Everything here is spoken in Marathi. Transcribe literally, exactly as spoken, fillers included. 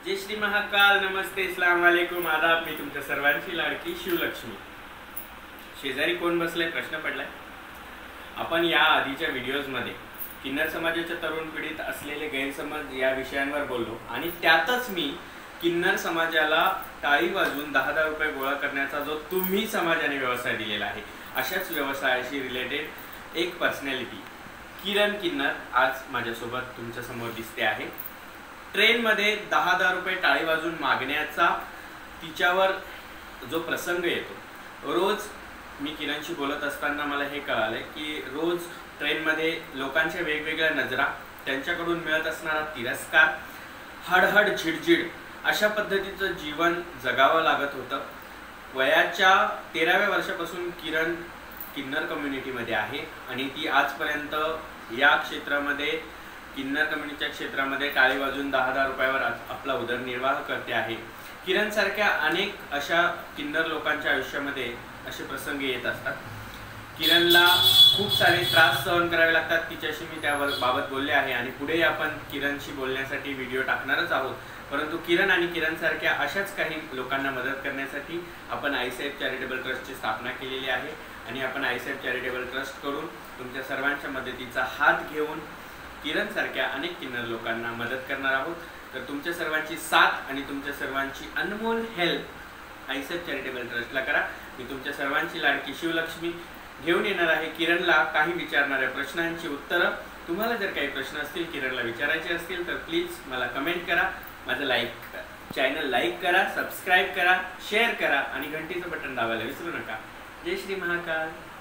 जय श्री महाकाल, नमस्ते, इस्लाम वालेकुम, आदाब। मी तुमच्या सर्वांची लाडकी शिवलक्ष्मी। शेजारी कोण बसलाय प्रश्न पडलाय। आपण या आधीच्या व्हिडिओजमध्ये किन्नर समाजाच्या तरुण पिढीत असलेले गैरसमज या विषयांवर बोललो आणि त्यातच मी किन्नर समाजाला टाळी वाजवून दहा दहा रुपये गोळा करण्याचा जो तुम्ही समाजाने व्यवसाय दिलेला आहे, अशाच व्यवसायाशी रिलेटेड एक पर्सनॅलिटी किरण किन्नर आज माझ्यासोबत तुमच्या समोर दिसते आहे। ट्रेनमध्ये दहा दहा रुपये टाळी वाजून मागण्याचा तिच्यावर जो प्रसंग येतो, रोज मी किरणशी बोलत असताना मला हे कळालं की रोज ट्रेनमध्ये लोकांच्या वेगवेगळ्या नजरा, त्यांच्याकडून मिळत असणारा तिरस्कार, हडहड झिडझिड अशा पद्धतीचं जीवन जगावं लागत होतं। वयाच्या तेराव्या वर्षापासून किरण किन्नर कम्युनिटीमध्ये आहे आणि ती आजपर्यंत या क्षेत्रामध्ये किन्नर कम्युनिटीच्या क्षेत्रामध्ये टाळी वाजून दहा दहा रुपयावर आपला उदरनिर्वाह करते आहे। किरण सारख्या अनेक अशा किन्नर लोकांच्या आयुष्यामध्ये असे प्रसंग येत असतात। किरणला खूप सारे त्रास सहन करावे लागतात। तिच्याशी मी त्यावर बाबत बोलले आहे आणि पुढे आपण किरणशी बोलण्यासाठी व्हिडिओ टाकणारच आहोत। परंतु किरण आणि किरण सारख्या अशाच काही लोकांना मदत करण्यासाठी आपण आईसाहेब चॅरिटेबल ट्रस्टची स्थापना केलेली आहे आणि आपण आईसाहेब चॅरिटेबल ट्रस्ट करून तुमच्या सर्वांच्या मदतीचा हात घेऊन किरण सारख्या अनेक किन्नर लोकांना मदत करणार आहोत। तर तुमच्या सर्वांची साथ आणि तुमच्या सर्वांची अनमोल हेल्प आईसाहेब चॅरिटेबल ट्रस्टला करा। मी तुमच्या सर्वांची लाडकी शिवलक्ष्मी घेऊन येणार आहे किरणला काही विचारणाऱ्या प्रश्नांची उत्तरं। तुम्हाला जर काही प्रश्न असतील, किरणला विचारायचे असतील, तर प्लीज मला कमेंट करा, माझं लाईक चॅनल लाईक करा, सबस्क्राईब करा, शेअर करा आणि घंटीचं बटन दाबायला विसरू नका। जय श्री महाकाल।